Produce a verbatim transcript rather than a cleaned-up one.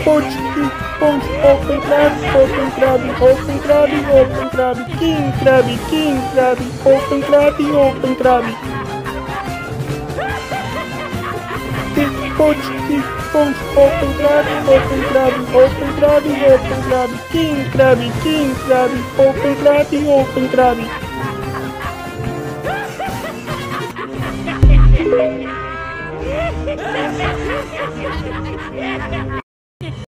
Punch, punch, open Krabby, open Krabby, open Krabby, open Krabby, King Krabby, King Krabby, open Krabby, open Krabby. Punch, punch, open Krabby, open Krabby, open Krabby, open Krabby, King Krabby, King Krabby, open Krabby, open Krabby.